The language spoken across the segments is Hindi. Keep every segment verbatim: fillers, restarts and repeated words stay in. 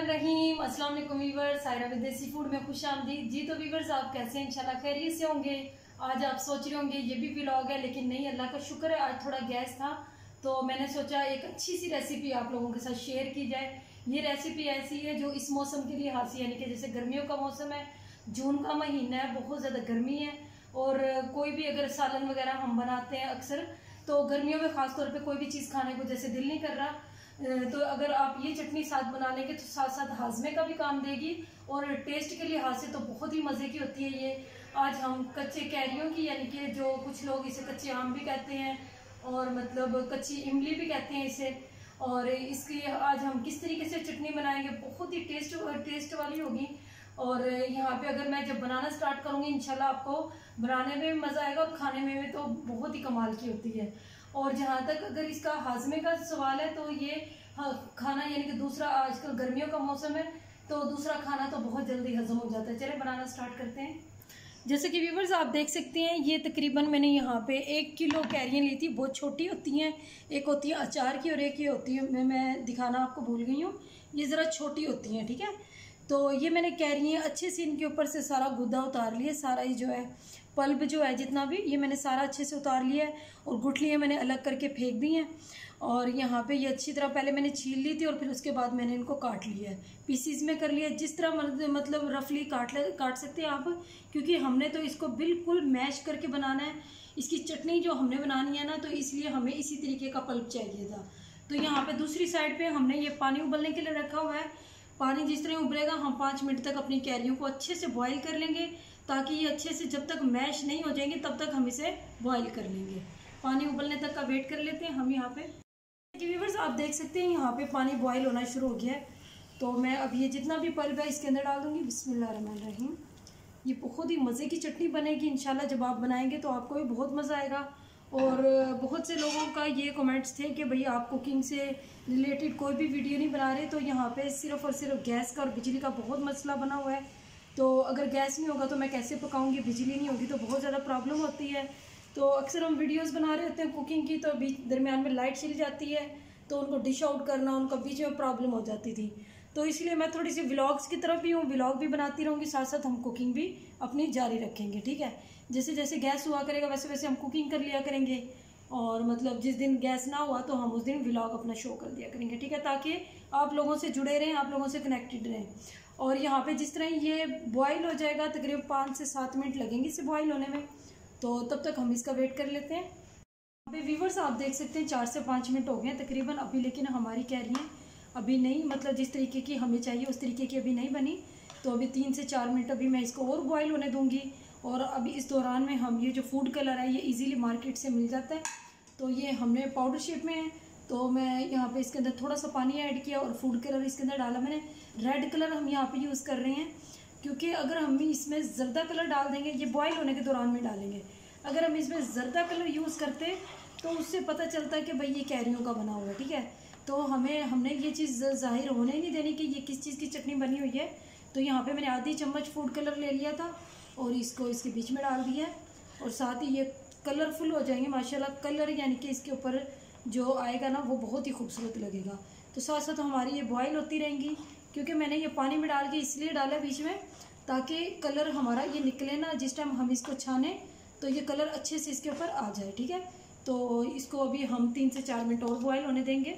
रहीम अस्सलाम वालेकुम वीवर्स, सायरा विदेशी फूड में खुश आमदीद। जी तो वीवर्स, आप कैसे हैं? इंशाल्लाह खैरियत से होंगे। आज आप सोच रहे होंगे ये भी व्लॉग है, लेकिन नहीं, अल्लाह का शुक्र है आज थोड़ा गैस था तो मैंने सोचा एक अच्छी सी रेसिपी आप लोगों के साथ शेयर की जाए। ये रेसिपी ऐसी है जो इस मौसम के लिए हासी, यानी कि जैसे गर्मियों का मौसम है, जून का महीना है, बहुत ज़्यादा गर्मी है और कोई भी अगर सालन वगैरह हम बनाते हैं अक्सर, तो गर्मियों में ख़ास तौर पे कोई भी चीज़ खाने को जैसे दिल नहीं कर रहा, तो अगर आप ये चटनी साथ बना लेंगे तो साथ साथ हाजमे का भी काम देगी और टेस्ट के लिहाज से तो बहुत ही मज़े की होती है ये। आज हम कच्चे कैरियों की, यानी कि जो कुछ लोग इसे कच्चे आम भी कहते हैं और मतलब कच्ची इमली भी कहते हैं इसे, और इसकी आज हम किस तरीके से चटनी बनाएंगे, बहुत ही टेस्ट टेस्ट वाली होगी। और यहाँ पे अगर मैं जब बनाना स्टार्ट करूँगी इंशाल्लाह आपको बनाने में भी मज़ा आएगा और खाने में भी तो बहुत ही कमाल की होती है। और जहाँ तक अगर इसका हाजमे का सवाल है तो ये खाना, यानी कि दूसरा, आजकल गर्मियों का मौसम है तो दूसरा खाना तो बहुत जल्दी हजम हो जाता है। चलिए बनाना स्टार्ट करते हैं। जैसे कि व्यूवर्स आप देख सकते हैं, ये तकरीबन मैंने यहाँ पे एक किलो कैरियाँ ली थी। बहुत छोटी होती हैं, एक होती है अचार की और एक ये होती है, मैं मैं दिखाना आपको भूल गई हूँ, ये ज़रा छोटी होती हैं, ठीक है। तो ये मैंने कैरियाँ अच्छे से इनके ऊपर से सारा गुद्दा उतार लिया, सारा ही जो है पल्ब जो है जितना भी, ये मैंने सारा अच्छे से उतार लिया है और गुठलियाँ मैंने अलग करके फेंक दी हैं। और यहाँ पे ये अच्छी तरह पहले मैंने छील ली थी और फिर उसके बाद मैंने इनको काट लिया है, पीसीज में कर लिया, जिस तरह मतलब रफली काट ले काट सकते हैं आप, क्योंकि हमने तो इसको बिल्कुल मैश करके बनाना है। इसकी चटनी जो हमने बनानी है ना, तो इसलिए हमें इसी तरीके का पल्प चाहिए था। तो यहाँ पर दूसरी साइड पर हमने ये पानी उबलने के लिए रखा हुआ है। पानी जिस तरह उबलेगा हम पाँच मिनट तक अपनी कैरियों को अच्छे से बॉईल कर लेंगे, ताकि ये अच्छे से जब तक मैश नहीं हो जाएंगे तब तक हम इसे बॉईल कर लेंगे। पानी उबलने तक का वेट कर लेते हैं हम। यहाँ पे व्यूअर्स आप देख सकते हैं यहाँ पे पानी बॉईल होना शुरू हो गया है, तो मैं अब ये जितना भी पल्प है इसके अंदर डाल दूँगी। बिस्मिल्लाहिर्रहमानिर्रहीम। ये बहुत ही मज़े की चटनी बनेगी इंशाल्लाह। जब आप बनाएंगे तो आपको भी बहुत मज़ा आएगा। और बहुत से लोगों का ये कमेंट्स थे कि भाई आप कुकिंग से रिलेटेड कोई भी वीडियो नहीं बना रहे, तो यहाँ पे सिर्फ़ और सिर्फ गैस का और बिजली का बहुत मसला बना हुआ है। तो अगर गैस नहीं होगा तो मैं कैसे पकाऊंगी, बिजली नहीं होगी तो बहुत ज़्यादा प्रॉब्लम होती है। तो अक्सर हम वीडियोस बना रहे होते हैं कुकिंग की, तो बीच दरमियान में लाइट चली जाती है तो उनको डिश आउट करना, उनका बीच में प्रॉब्लम हो जाती थी। तो इसलिए मैं थोड़ी सी व्लॉग्स की तरफ भी हूँ, व्लॉग भी बनाती रहूँगी, साथ साथ हम कुकिंग भी अपनी जारी रखेंगे, ठीक है। जैसे जैसे गैस हुआ करेगा वैसे वैसे हम कुकिंग कर लिया करेंगे, और मतलब जिस दिन गैस ना हुआ तो हम उस दिन व्लॉग अपना शो कर दिया करेंगे, ठीक है, ताकि आप लोगों से जुड़े रहें, आप लोगों से कनेक्टेड रहें। और यहाँ पे जिस तरह ये बॉईल हो जाएगा, तकरीबन पाँच से सात मिनट लगेंगे इसे बॉईल होने में, तो तब तक हम इसका वेट कर लेते हैं। यहाँ पे व्यूवर्स आप देख सकते हैं चार से पाँच मिनट हो गए तकरीबन अभी, लेकिन हमारी कैरियाँ अभी नहीं, मतलब जिस तरीके की हमें चाहिए उस तरीके की अभी नहीं बनी। तो अभी तीन से चार मिनट अभी मैं इसको और बॉयल होने दूँगी। और अभी इस दौरान में हम ये जो फूड कलर है ये ईज़िली मार्केट से मिल जाता है, तो ये हमने पाउडर शेप में है, तो मैं यहाँ पे इसके अंदर थोड़ा सा पानी ऐड किया और फूड कलर इसके अंदर डाला मैंने। रेड कलर हम यहाँ पे यूज़ कर रहे हैं, क्योंकि अगर हम इसमें जर्दा कलर डाल देंगे, ये बॉईल होने के दौरान में डालेंगे, अगर हम इसमें जर्दा कलर यूज़ करते तो उससे पता चलता है कि भाई ये कैरियों का बना हुआ है, ठीक है। तो हमें हमने ये चीज़ ज़ाहिर होने नहीं देनी कि ये किस चीज़ की चटनी बनी हुई है। तो यहाँ पर मैंने आधी चम्मच फूड कलर ले लिया था और इसको इसके बीच में डाल दिया है, और साथ ही ये कलरफुल हो जाएंगे माशाल्लाह। कलर यानी कि इसके ऊपर जो आएगा ना वो बहुत ही खूबसूरत लगेगा। तो साथ साथ हमारी ये बॉईल होती रहेंगी, क्योंकि मैंने ये पानी में डाल के इसलिए डाला बीच में ताकि कलर हमारा ये निकले ना, जिस टाइम हम इसको छाने तो ये कलर अच्छे से इसके ऊपर आ जाए, ठीक है। तो इसको अभी हम तीन से चार मिनट और बॉयल होने देंगे।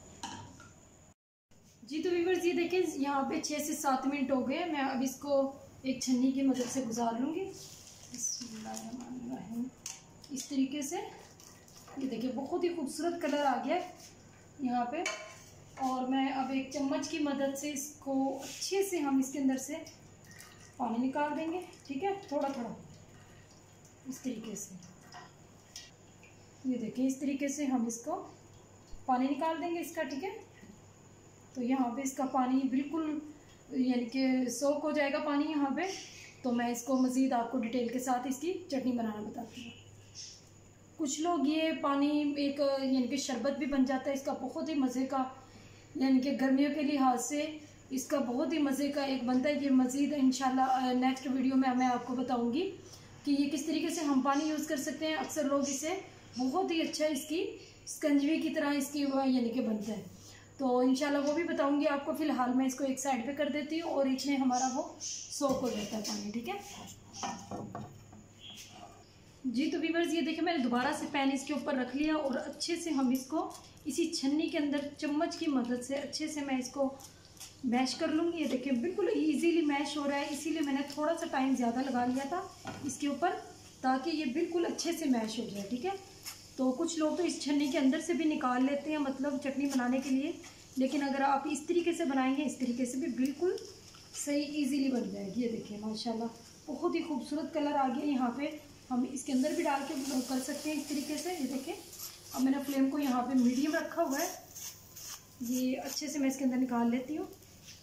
जी तो व्यूअर्स ये देखें यहाँ पे छः से सात मिनट हो गए, मैं अब इसको एक छन्नी की मदद से गुजार लूँगी। बिस्मिल्लाहिर्रहमानिर्रहीम। इस तरीके से ये देखिए बहुत ही खूबसूरत कलर आ गया यहाँ पे। और मैं अब एक चम्मच की मदद से इसको अच्छे से हम इसके अंदर से पानी निकाल देंगे, ठीक है, थोड़ा थोड़ा इस तरीके से। ये देखिए इस तरीके से हम इसको पानी निकाल देंगे इसका, ठीक है। तो यहाँ पे इसका पानी बिल्कुल यानी कि सोख हो जाएगा पानी यहाँ पे। तो मैं इसको मज़ीद आपको डिटेल के साथ इसकी चटनी बनाना बताती हूँ। कुछ लोग ये पानी एक यानी कि शरबत भी बन जाता है इसका, बहुत ही मज़े का, यानी कि गर्मियों के लिहाज से इसका बहुत ही मज़े का एक बनता है। ये मज़ीद इंशाल्लाह नेक्स्ट वीडियो में मैं आपको बताऊंगी कि ये किस तरीके से हम पानी यूज़ कर सकते हैं। अक्सर लोग इसे बहुत ही अच्छा इसकी स्कंजवी की तरह इसकी यानी कि बनता है। तो इंशाल्लाह वो भी बताऊंगी आपको। फ़िलहाल मैं इसको एक साइड पे कर देती हूँ और इसमें हमारा वो सोख हो जाता है पानी, ठीक है जी। तो व्यूअर्स ये देखिए मैंने दोबारा से पैन इसके ऊपर रख लिया और अच्छे से हम इसको इसी छन्नी के अंदर चम्मच की मदद से अच्छे से मैं इसको मैश कर लूँगी। ये देखिए बिल्कुल इजीली मैश हो रहा है, इसीलिए मैंने थोड़ा सा टाइम ज़्यादा लगा लिया था इसके ऊपर, ताकि ये बिल्कुल अच्छे से मैश हो जाए, ठीक है। तो कुछ लोग तो इस छन्नी के अंदर से भी निकाल लेते हैं, मतलब चटनी बनाने के लिए, लेकिन अगर आप इस तरीके से बनाएंगे, इस तरीके से भी बिल्कुल सही ईजीली बन जाएगी। ये देखिए माशाल्लाह बहुत ही खूबसूरत कलर आ गया। यहाँ पे हम इसके अंदर भी डाल के कर सकते हैं इस तरीके से। ये देखिए अब मैंने फ्लेम को यहाँ पे मीडियम रखा हुआ है। ये अच्छे से मैं इसके अंदर निकाल लेती हूँ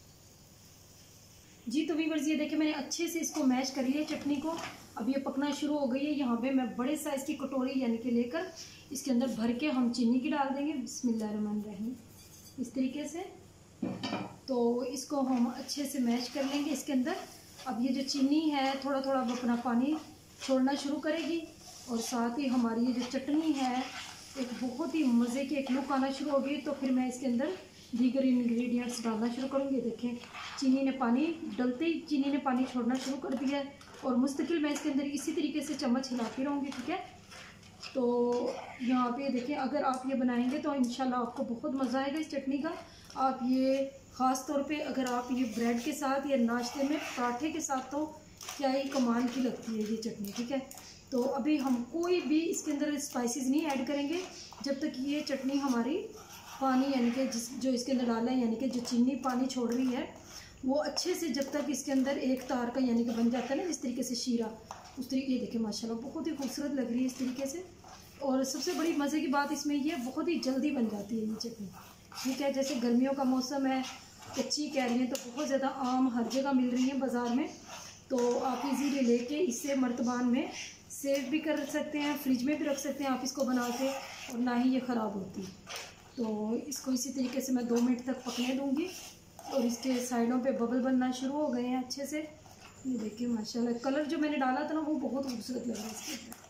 जी। तो व्यूअर्स ये देखिए मैंने अच्छे से इसको मैश कर लिया चटनी को। अब ये पकना शुरू हो गई है। यहाँ पे मैं बड़े साइज़ की कटोरी यानी कि लेकर इसके अंदर भर के हम चीनी की डाल देंगे। बिस्मिल्लाहिर्रहमानिर्रहीम इस तरीके से। तो इसको हम अच्छे से मैश कर लेंगे इसके अंदर। अब ये जो चीनी है थोड़ा थोड़ा अपना पानी छोड़ना शुरू करेगी और साथ ही हमारी ये जो चटनी है एक बहुत ही मज़े की एक लुक आना शुरू होगी। तो फिर मैं इसके अंदर दीगर इंग्रेडिएंट्स डालना शुरू करूँगी। देखें चीनी ने पानी डलते ही चीनी ने पानी छोड़ना शुरू कर दिया है और मुस्तकिल मैं इसके अंदर इसी तरीके से चम्मच हिलाती रहूँगी, ठीक है। तो यहाँ पे देखिए अगर आप ये बनाएंगे तो इंशाल्लाह आपको बहुत मज़ा आएगा इस चटनी का। आप ये ख़ास तौर पे अगर आप ये ब्रेड के साथ या नाश्ते में पराठे के साथ तो क्या ही कमाल की लगती है ये चटनी, ठीक है। तो अभी हम कोई भी इसके अंदर स्पाइसेस नहीं ऐड करेंगे जब तक ये चटनी हमारी पानी यानी कि जिस जो इसके अंदर डाला है यानी कि जो चीनी पानी छोड़ रही है वो अच्छे से जब तक इसके अंदर एक तार का यानी कि बन जाता है ना जिस तरीके से शीरा, उस तरीके ये देखिए माशाल्लाह बहुत ही खूबसूरत लग रही है इस तरीके से। और सबसे बड़ी मज़े की बात इसमें ये बहुत ही जल्दी बन जाती है ये चटनी, ठीक है। जैसे गर्मियों का मौसम है, कच्ची कैरियाँ तो बहुत ज़्यादा आम हर जगह मिल रही हैं बाज़ार में, तो आप इजीली लेके इससे मर्तबान में सेव भी कर सकते हैं, फ्रिज में भी रख सकते हैं आप इसको बना के, और ना ही ये ख़राब होती। तो इसको इसी तरीके से मैं दो मिनट तक पकने दूँगी और इसके साइडों पे बबल बनना शुरू हो गए हैं अच्छे से। ये देखिए माशाल्लाह कलर जो मैंने डाला था ना वो बहुत खूबसूरत लग रहा है इसके ऊपर।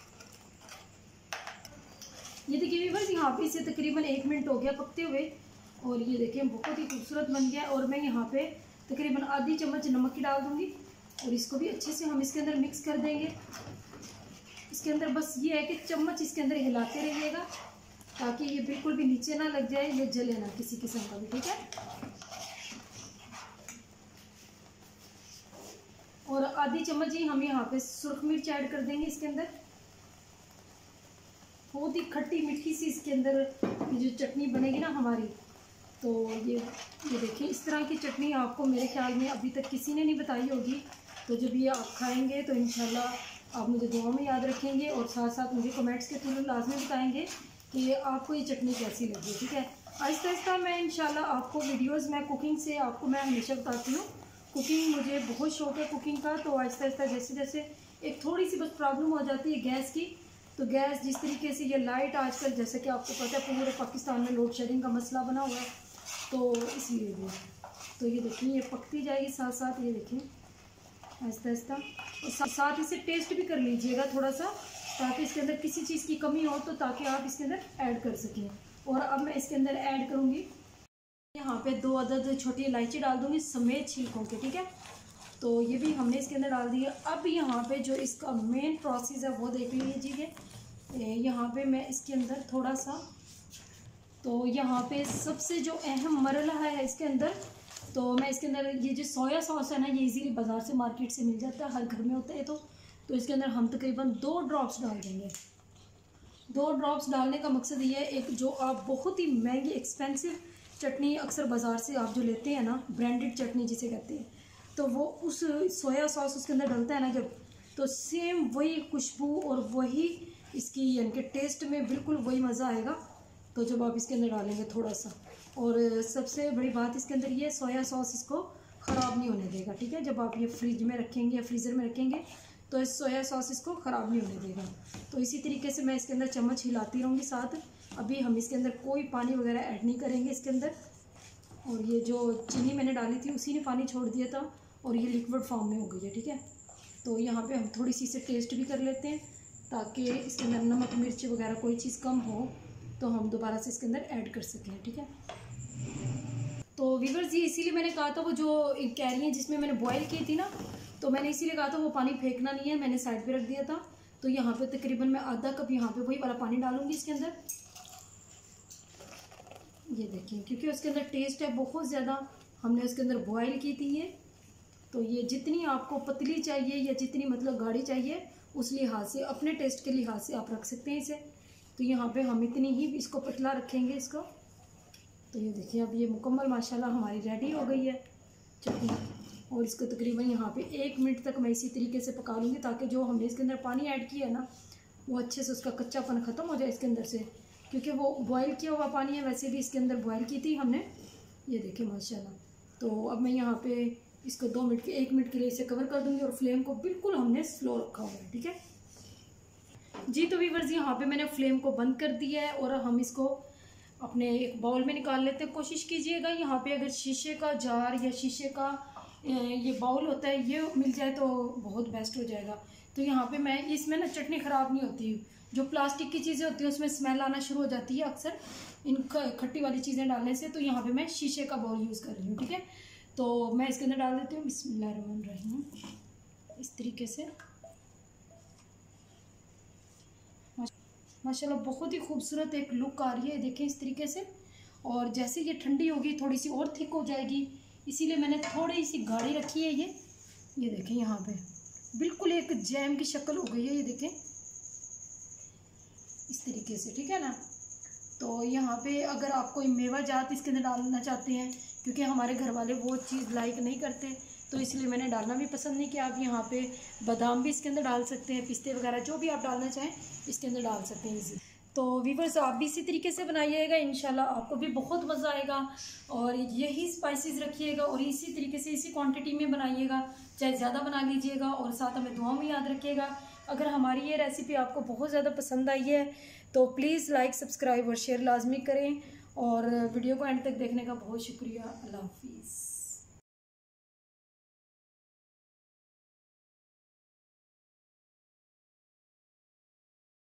ये देखिए व्यूअर्स यहाँ पे इसे तकरीबन एक मिनट हो गया पकते हुए और ये देखिए बहुत ही खूबसूरत बन गया। और मैं यहाँ पे तकरीबन आधी चम्मच नमक की डाल दूँगी और इसको भी अच्छे से हम इसके अंदर मिक्स कर देंगे। इसके अंदर बस ये है कि चम्मच इसके अंदर हिलाते रहिएगा ताकि ये बिल्कुल भी नीचे ना लग जाए, ये जले ना किसी किस्म का भी, ठीक है। और आधी चम्मच ही हम यहाँ पे सुर्ख मिर्च ऐड कर देंगे इसके अंदर। बहुत ही खट्टी मीठी सी इसके अंदर ये जो चटनी बनेगी ना हमारी, तो ये ये देखिए इस तरह की चटनी आपको मेरे ख्याल में अभी तक किसी ने नहीं बताई होगी। तो जब ये आप खाएंगे तो इंशाल्लाह आप मुझे दुआ में याद रखेंगे और साथ साथ मुझे कमेंट्स के थ्रू लाजमी बताएंगे कि आपको ये चटनी कैसी लगी, ठीक है। आहिस्ता आहिस्ता मैं इंशाल्लाह आपको वीडियोस में कुकिंग से आपको मैं हमेशा बताती हूँ, कुकिंग मुझे बहुत शौक़ है कुकिंग का। तो आहिस्ता आहिस्ता जैसे जैसे एक थोड़ी सी बस प्रॉब्लम हो जाती है गैस की, तो गैस जिस तरीके से ये लाइट आजकल जैसे कि आपको पता है पूरे पाकिस्तान में लोड शेडिंग का मसला बना हुआ है, तो इसलिए भी। तो ये देखिए ये पकती जाएगी साथ साथ, ये देखिए आहिस्ता आहिस्ता। और साथ इसे टेस्ट भी कर लीजिएगा थोड़ा सा, ताकि इसके अंदर किसी चीज़ की कमी हो तो ताकि आप इसके अंदर ऐड कर सकें। और अब मैं इसके अंदर ऐड करूँगी यहाँ पे दो अदद छोटी इलायची डाल दूँगी समेत छिलकों के, ठीक है। तो ये भी हमने इसके अंदर डाल दिया। अब यहाँ पे जो इसका मेन प्रोसेस है वो देख लीजिए। यहाँ पे मैं इसके अंदर थोड़ा सा, तो यहाँ पे सबसे जो अहम मरला है इसके अंदर, तो मैं इसके अंदर ये जो सोया सॉस है ना ये इजीली बाज़ार से मार्केट से मिल जाता है, हर घर में होता है। तो तो इसके अंदर हम तकरीबन दो ड्रॉप्स डाल देंगे। दो ड्रॉप्स डालने का मकसद ये है, एक जो आप बहुत ही महंगी एक्सपेंसिव चटनी अक्सर बाज़ार से आप जो लेते हैं ना, ब्रांडेड चटनी जिसे कहते हैं, तो वो उस सोया सॉस उसके अंदर डलता है ना जब, तो सेम वही खुशबू और वही इसकी यानी कि टेस्ट में बिल्कुल वही मज़ा आएगा। तो जब आप इसके अंदर डालेंगे थोड़ा सा, और सबसे बड़ी बात इसके अंदर ये सोया सॉस इसको ख़राब नहीं होने देगा, ठीक है। जब आप ये फ्रिज में रखेंगे या फ्रीज़र में रखेंगे तो इस सोया सॉस इसको ख़राब नहीं होने देगा। तो इसी तरीके से मैं इसके अंदर चम्मच हिलाती रहूँगी साथ। अभी हम इसके अंदर कोई पानी वगैरह ऐड नहीं करेंगे इसके अंदर। और ये जो चीनी मैंने डाली थी उसी ने पानी छोड़ दिया था और ये लिक्विड फॉर्म में हो गई है, ठीक है। तो यहाँ पे हम थोड़ी सी इसे टेस्ट भी कर लेते हैं ताकि इसके अंदर नमक मिर्च वगैरह कोई चीज़ कम हो तो हम दोबारा से इसके अंदर ऐड कर सकें, ठीक है। तो वीवर्स ये इसीलिए मैंने कहा था वो जो कह रही हैं जिसमें मैंने बॉईल की थी ना, तो मैंने इसीलिए कहा था वो पानी फेंकना नहीं है, मैंने साइड पे रख दिया था। तो यहाँ पे तकरीबन मैं आधा कप यहाँ पे वही वाला पानी डालूंगी इसके अंदर। ये देखिए, क्योंकि उसके अंदर टेस्ट है बहुत ज़्यादा, हमने उसके अंदर बॉईल की थी ये। तो ये जितनी आपको पतली चाहिए या जितनी मतलब गाढ़ी चाहिए उस लिहाज से, अपने टेस्ट के लिहाज से आप रख सकते हैं इसे। तो यहाँ पे हम इतनी ही इसको पतला रखेंगे इसको। तो ये देखिए अब ये मुकम्मल माशाल्लाह हमारी रेडी हो गई है चटनी। और इसको तकरीबन यहाँ पे एक मिनट तक मैं इसी तरीके से पका लूँगी ताकि जो हमने इसके अंदर पानी ऐड किया है ना वो अच्छे से उसका कच्चापन ख़त्म हो जाए इसके अंदर से, क्योंकि वो बॉयल किया हुआ पानी है। वैसे भी इसके अंदर बॉयल की थी हमने। ये देखिए माशाल्लाह। तो अब मैं यहाँ पे इसको दो मिनट के एक मिनट के लिए इसे कवर कर दूँगी और फ्लेम को बिल्कुल हमने स्लो रखा हुआ है, ठीक है जी। तो व्यूअर्स यहाँ पे मैंने फ्लेम को बंद कर दिया है और हम इसको अपने एक बाउल में निकाल लेते हैं। कोशिश कीजिएगा यहाँ पे अगर शीशे का जार या शीशे का ये बाउल होता है ये मिल जाए तो बहुत बेस्ट हो जाएगा। तो यहाँ पे मैं इसमें ना चटनी ख़राब नहीं होती। जो प्लास्टिक की चीज़ें होती हैं उसमें स्मेल आना शुरू हो जाती है अक्सर इन खट्टी वाली चीज़ें डालने से। तो यहाँ पे मैं शीशे का बाउल यूज़ कर रही हूँ, ठीक है। तो मैं इसके अंदर डाल देती हूँ बिस्मिल्लाहिर्रहमानिर्रहीम, इस तरीके से। माशाल्लाह बहुत ही खूबसूरत एक लुक आ रही है, देखें इस तरीके से। और जैसे ये ठंडी होगी थोड़ी सी और थिक हो जाएगी, इसीलिए मैंने थोड़ी सी गाढ़ी रखी है ये। ये देखें यहाँ पे बिल्कुल एक जैम की शक्ल हो गई है, ये देखें इस तरीके से, ठीक है ना। तो यहाँ पे अगर आप कोई मेवा जात इसके अंदर डालना चाहते हैं, क्योंकि हमारे घर वाले वो चीज़ लाइक नहीं करते तो इसलिए मैंने डालना भी पसंद नहीं किया। आप यहाँ पे बादाम भी इसके अंदर डाल सकते हैं, पिस्ते वगैरह जो भी आप डालना चाहें इसके अंदर डाल सकते हैं इसी। तो व्यूअर्स आप भी इसी तरीके से बनाइएगा, इंशाल्लाह आपको भी बहुत मज़ा आएगा। और यही स्पाइसेस रखिएगा और इसी तरीके से इसी क्वांटिटी में बनाइएगा, चाहे ज़्यादा बना लीजिएगा। और साथ हमें दुआओं में याद रखिएगा। अगर हमारी ये रेसिपी आपको बहुत ज़्यादा पसंद आई है तो प्लीज़ लाइक सब्सक्राइब और शेयर लाजमी करें। और वीडियो को एंड तक देखने का बहुत शुक्रिया। अल्लाह हाफिज़।